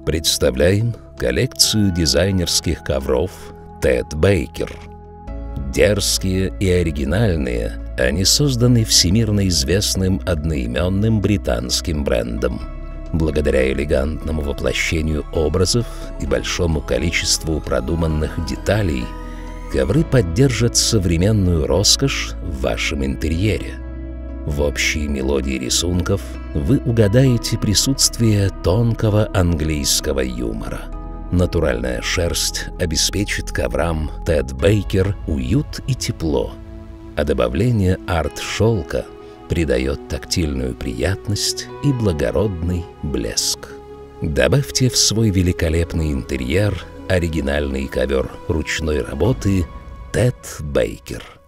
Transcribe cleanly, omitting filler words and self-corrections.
Представляем коллекцию дизайнерских ковров Тед Бейкер. Дерзкие и оригинальные, они созданы всемирно известным одноименным британским брендом. Благодаря элегантному воплощению образов и большому количеству продуманных деталей, ковры поддержат современную роскошь в вашем интерьере. В общей мелодии рисунков вы угадаете присутствие тонкого английского юмора. Натуральная шерсть обеспечит коврам Тед Бейкер уют и тепло, а добавление арт-шелка придает тактильную приятность и благородный блеск. Добавьте в свой великолепный интерьер оригинальный ковер ручной работы Тед Бейкер.